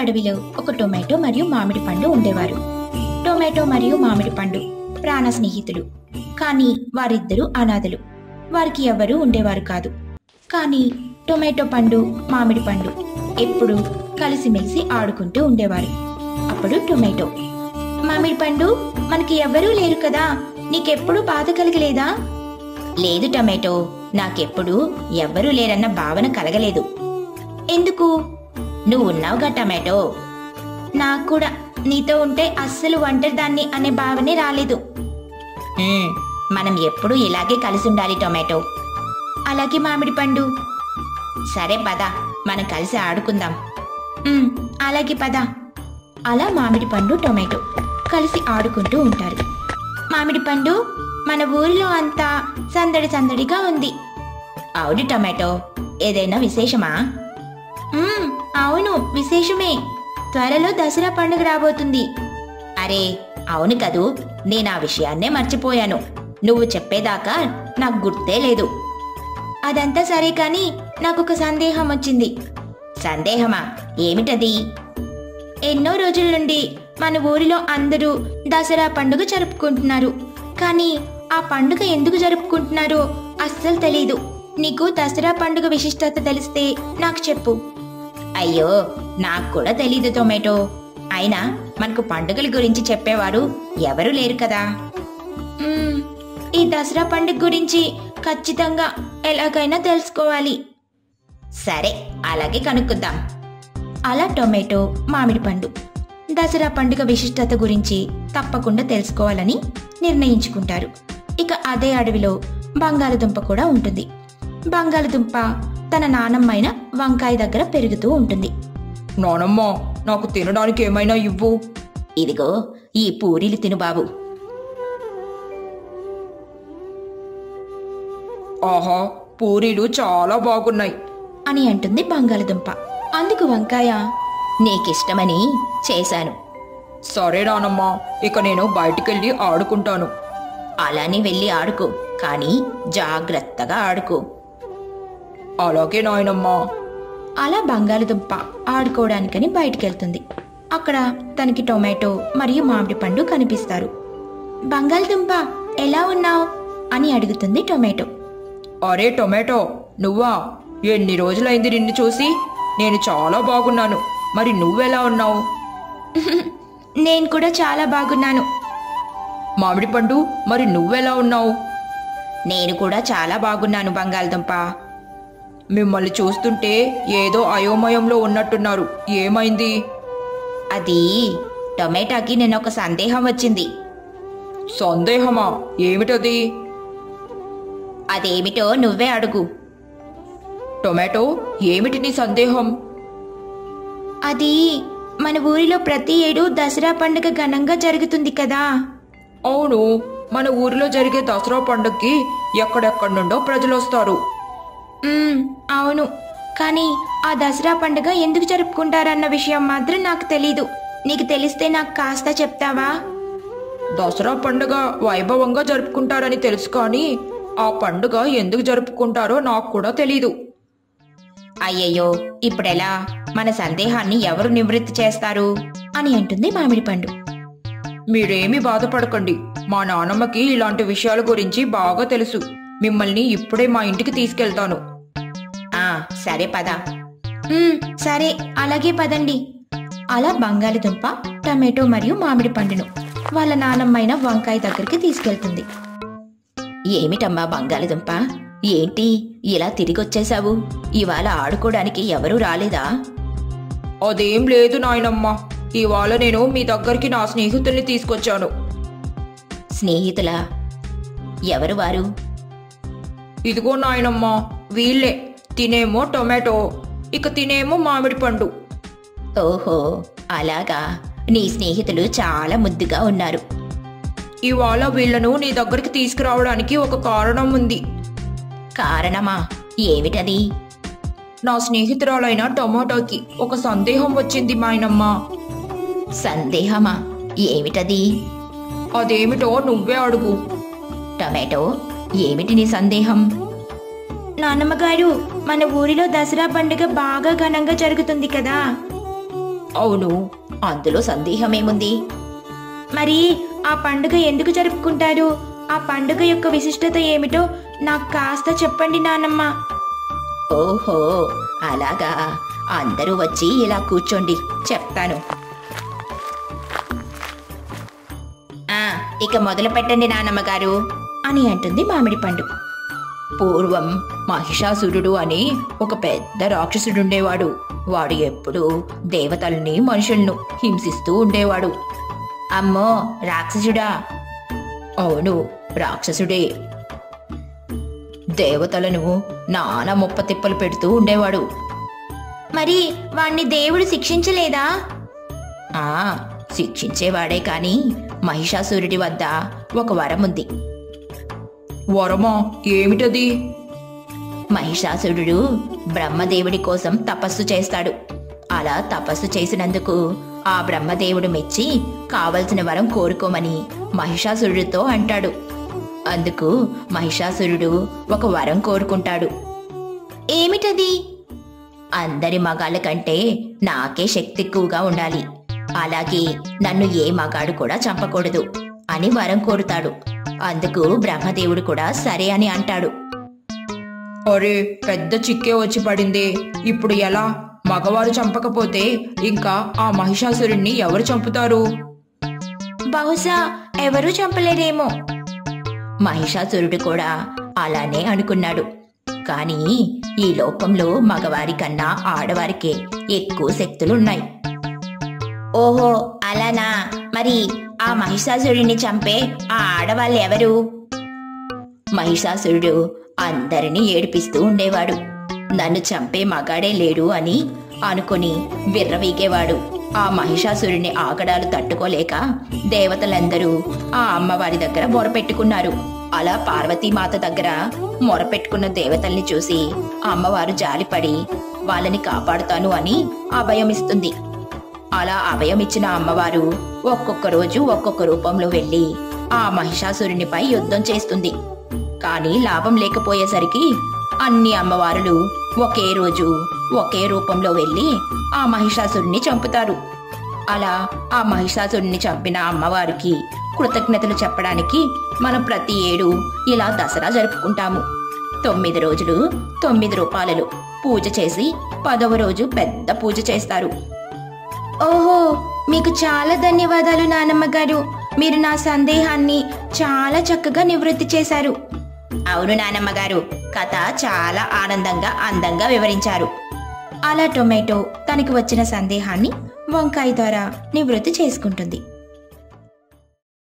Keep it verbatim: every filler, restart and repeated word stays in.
అడవిలో ఒక టొమాటో మరియు మామిడి పండు ఉండేవారు. టొమాటో మరియు మామిడి పండు ప్రాణ స్నేహితులు. కానీ వారిద్దరూ అనాథలు. వారికి ఎవరూ ఉండేవారు కాదు. కానీ టొమాటో పండు మామిడి పండు ఎప్పుడూ కలిసిమెలిసి ఆడుకుంటూ ఉండేవారు. అప్పుడు టొమాటో, మామిడి పండు, మనకి ఎవ్వరూ లేరు కదా, నీకెప్పుడు బాధ కలగలేదా? లేదు టొమాటో, నాకెప్పుడు ఎవ్వరూ లేరన్న భావన కలగలేదు. ఎందుకు? నువ్వు ఉన్నావుగా టొమాటో. నాకు కూడా నీతో ఉంటే అస్సలు ఒంటరిదాన్ని అనే భావనే రాలేదు. మనం ఎప్పుడూ ఇలాగే కలిసి ఉండాలి టొమాటో. అలాగే మామిడి పండు. సరే పద, మనం కలిసి ఆడుకుందాం. అలాగే పద. అలా మామిడి పండు టొమాటో కలిసి ఆడుకుంటూ ఉంటారు. మామిడి పండు, మన ఊరిలో అంతా సందడి సందడిగా ఉంది. అవును టొమాటో, ఏదైనా విశేషమా? అవును, విశేషమే. త్వరలో దసరా పండుగ రాబోతుంది. అరే అవును కదూ, నేను ఆ విషయాన్నే మర్చిపోయాను. నువ్వు చెప్పేదాకా నాకు గుర్తే లేదు. అదంతా సరే కాని నాకొక సందేహం వచ్చింది. సందేహమా? ఏమిటది? ఎన్నో రోజుల నుండి మన ఊరిలో అందరూ దసరా పండుగ జరుపుకుంటున్నారు. కానీ ఆ పండుగ ఎందుకు జరుపుకుంటున్నారో అస్సలు తెలీదు. నీకు దసరా పండుగ విశిష్టత తెలిస్తే నాకు చెప్పు. అయ్యో, నాకు కూడా తెలీదు టొమాటో. అయినా మనకు పండుగల గురించి చెప్పేవారు ఎవరూ లేరు కదా. ఈ దసరా పండుగ గురించి ఖచ్చితంగా ఎలాగైనా తెలుసుకోవాలి. సరే, అలాగే కనుక్కుందాం. అలా టొమాటో మామిడి పండు దసరా పండుగ విశిష్టత గురించి తప్పకుండా తెలుసుకోవాలని నిర్ణయించుకుంటారు. ఇక అదే అడవిలో బంగాళదుంప కూడా ఉంటుంది. బంగాళదుంప తన నానమ్మైన వంకాయ దగ్గర పెరుగుతూ ఉంటుంది. నానమ్మ, నాకు తినడానికి ఏమైనా ఇవ్వు. ఇదిగో ఈ పూరీలు తిను బాబు. ఆహా, పూరీలు చాలా బాగున్నాయి అని అంటుంది బంగాళదుంప. అందుకు వంకాయ, నీకిష్టమని చేశాను. సరే నానమ్మ, ఇక నేను బయటికెళ్ళి ఆడుకుంటాను. అలానే వెళ్ళి ఆడుకో, కానీ జాగ్రత్తగా ఆడుకో. అలాగే నాయనమ్మా. అలా బంగాళదుంప ఆడుకోవడానికని బయటికెళ్తుంది. అక్కడ తనకి టొమాటో మరియు మామిడి పండు కనిపిస్తారు. బంగాళదుంప, ఎలా ఉన్నావు అని అడుగుతుంది టొమాటో. అరే టొమాటో, నువ్వా? ఎన్ని రోజులైంది నిన్ను చూసి. నేను చాలా బాగున్నాను. మరి నువ్వెలా ఉన్నావు? నేను కూడా చాలా బాగున్నాను. మామిడి పండు, మరి నువ్వెలా ఉన్నావు? నేను కూడా చాలా బాగున్నాను బంగాళదుంప. మిమ్మల్ని చూస్తుంటే ఏదో అయోమయంలో ఉన్నట్టున్నారు. ఏమైంది? అది టొమాటోకి నేను ఒక సందేహం వచ్చింది. సందేహమా? ఏమిటది? అదేమిటో నువ్వే అడుగు. టొమాటో, ఏమిటి నీ సందేహం? అది మన ఊరిలో ప్రతి ఏడు దసరా పండుగ ఘనంగా జరుగుతుంది కదా. అవును, మన ఊరిలో జరిగే దసరా పండుగకి ఎక్కడెక్కడి నుండో ప్రజలు వస్తారు. అవును, కానీ ఆ దసరా పండుగ ఎందుకు జరుపుకుంటారన్న విషయం మాత్రం నాకు తెలీదు. నీకు తెలిస్తే నాకు కాస్త చెప్తావా? దసరా పండుగ వైభవంగా జరుపుకుంటారని తెలుసు, కానీ ఆ పండుగ ఎందుకు జరుపుకుంటారో నాకు కూడా తెలీదు. అయ్యయ్యో, ఇప్పుడెలా? మన సందేహాన్ని ఎవరు నివృత్తి చేస్తారు అని అంటుంది మామిడి పండు. మీరేమీ బాధపడకండి. మా నాన్నమ్మకి ఇలాంటి విషయాల గురించి బాగా తెలుసు. మిమ్మల్ని ఇప్పుడే మా ఇంటికి తీసుకెళ్తాను. ఆ సరే పద. సరే, అలాగే పదండి. అలా బంగాళదుంప టమాటో మరియు మామిడి పండును వాళ్ళ నానమ్మైన వంకాయ దగ్గరికి తీసుకెళ్తుంది. ఏమిటమ్మా బంగాళదుంప, ఏంటి ఇలా తిరిగొచ్చేశావు? ఇవాళ ఆడుకోవడానికి ఎవరూ రాలేదా? అదేం లేదు నాయనమ్మ, ఇవాళ నేను మీ దగ్గరికి నా స్నేహితుల్ని తీసుకొచ్చాను. స్నేహితులా? ఎవరు వారు? ఇదిగో నాయనమ్మ, వీళ్ళే. తినేమో టొమాటో, ఇక తినేమో మామిడి పండు. ఓహో, అలాగా. నీ స్నేహితులు చాలా ముద్దుగా ఉన్నారు. ఇవాళ వీళ్లను నీ దగ్గరికి తీసుకురావడానికి ఒక కారణం ఉంది. కారణమా? ఏమిటది? నా స్నేహితురాలైన టొమాటోకి ఒక సందేహం వచ్చింది మాయనమ్మ. సందేహమా? ఏమిటది? అదేమిటో నువ్వే అడుగు. టొమాటో, ఏమిటి నీ సందేహం? నాన్నమ్మగారు, మన ఊరిలో దసరా పండుగ బాగా ఘనంగా జరుగుతుంది కదా. అవును, అందులో సందేహమేముంది? మరి ఆ పండుగ ఎందుకు జరుపుకుంటారు? ఆ పండుగ యొక్క విశిష్టత ఏమిటో నాకు కాస్త చెప్పండి నానమ్మ. ఓహో, అలాగా. అందరూ వచ్చి ఇలా కూర్చోండి, చెప్తాను. ఆ ఇక మొదలు పెట్టండి నానమ్మ గారు అని అంటుంది మామిడి పండు. పూర్వం మహిషాసురుడు అని ఒక పెద్ద రాక్షసుడుండేవాడు. వాడు ఎప్పుడూ దేవతల్ని మనుషులను హింసిస్తూ ఉండేవాడు. అమ్మో, రాక్షసుడా? అవును, రాక్షసుడే. దేవతలను నానా ముప్పతిప్పలు పెడుతూ ఉండేవాడు. మరి వాణ్ణి దేవుడు శిక్షించలేదా? ఆ శిక్షించేవాడే కాని మహిషాసురుడి వద్ద ఒక వరం ఉంది. వరమా? ఏమిటది? మహిషాసురుడు బ్రహ్మదేవుడి కోసం తపస్సు చేస్తాడు. అలా తపస్సు చేసినందుకు ఆ బ్రహ్మదేవుడు మెచ్చి కావలసిన వరం కోరుకోమని మహిషాసురుడితో అంటాడు. అందుకు మహిషాసురుడు ఒక వరం కోరుకుంటాడు. ఏమిటది? అందరి మగాళ్ళ కంటే నాకే శక్తి ఎక్కువగా ఉండాలి, అలాగే నన్ను ఏ మగాడు కూడా చంపకూడదు అని వరం కోరుతాడు. అందుకు బ్రహ్మదేవుడు కూడా సరే అని అంటాడు. అరే, పెద్ద చిక్కే వచ్చి పడిందే. ఇప్పుడు ఎలా? మగవారు చంపకపోతే ఇంకా ఆ మహిషాసురుణ్ణి ఎవరు చంపుతారు? బహుశా ఎవరూ చంపలేరేమో. మహిషాసురుడు కూడా అలానే అనుకున్నాడు. కానీ ఈ లోకంలో మగవారి కన్నా ఆడవారికే ఎక్కువ శక్తులున్నాయి. ఓహో, అలానా? మరి ఆ మహిషాసురుడిని చంపే ఆ ఆడవాళ్ళు ఎవరు? మహిషాసురుడు అందరినీ ఏడిపిస్తూ ఉండేవాడు. నన్ను చంపే మగాడే లేడు అని అనుకుని విర్రవీగేవాడు. ఆ మహిషాసురుని ఆగడాలు తట్టుకోలేక దేవతలందరూ ఆ అమ్మవారి దగ్గర మొరపెట్టుకున్నారు. అలా పార్వతీమాత దగ్గర మొరపెట్టుకున్న దేవతల్ని చూసి అమ్మవారు జాలిపడి వాళ్ళని కాపాడుతాను అని అభయమిస్తుంది. అలా అభయమిచ్చిన అమ్మవారు ఒక్కొక్క రోజు ఒక్కొక్క రూపంలో వెళ్లి ఆ మహిషాసురునిపై యుద్ధం చేస్తుంది. కానీ లాభం లేకపోయేసరికి అన్ని అమ్మవారులు ఒకే రోజు ఒకే రూపంలో వెళ్లి ఆ మహిషాసురుని చంపుతారు. అలా ఆ మహిషాసురుని చంపిన అమ్మవారికి కృతజ్ఞతలు చెప్పడానికి మనం ప్రతి ఏడు ఇలా దసరా జరుపుకుంటాము. తొమ్మిది రోజులు తొమ్మిది రూపాయలు పూజ చేసి పదవ రోజు పెద్ద పూజ చేస్తారు. ఓహో, మీకు చాలా ధన్యవాదాలు నానమ్మ గారు. మీరు నా సందేహాన్ని చాలా చక్కగా నివృత్తి చేశారు. అవును నానమ్మ గారు, కథ చాలా ఆనందంగా అందంగా వివరించారు. అలా టొమాటో తనకి వచ్చిన సందేహాన్ని వంకాయ ద్వారా నివృత్తి చేసుకుంటుంది.